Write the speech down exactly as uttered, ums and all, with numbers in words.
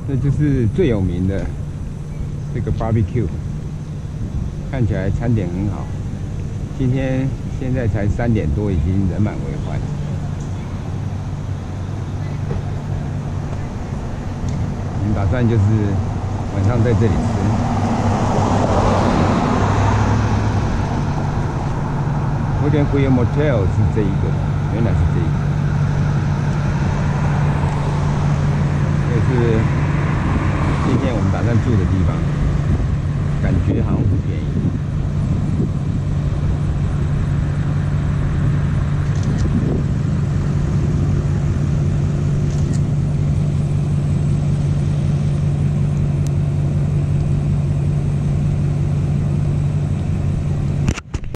这就是最有名的这个 barbecue， 看起来餐点很好。今天现在才三点多，已经人满为患。我们打算就是晚上在这里吃。我点 Queen Motel 是这一个，原来是这一个。这是今天我们打算住的地方，感觉好像不便宜。